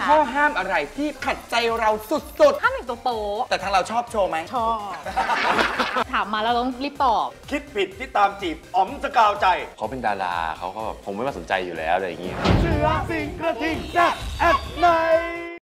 คะข้อห้ามอะไรที่ขัดใจเราสุดห้ามแต่งตัวโป๊ะๆแต่ทางเราชอบโชว์ไหมชอบ ถามมาเราต้องรีบตอบคิดผิดที่ตามจีบอ๋อมสกาวใจเขาเป็นดาราเขาก็แบบคงไม่มาสนใจอยู่แล้วอะไรอย่างงี้เสือสิงกระทิงแซ่บแอดไน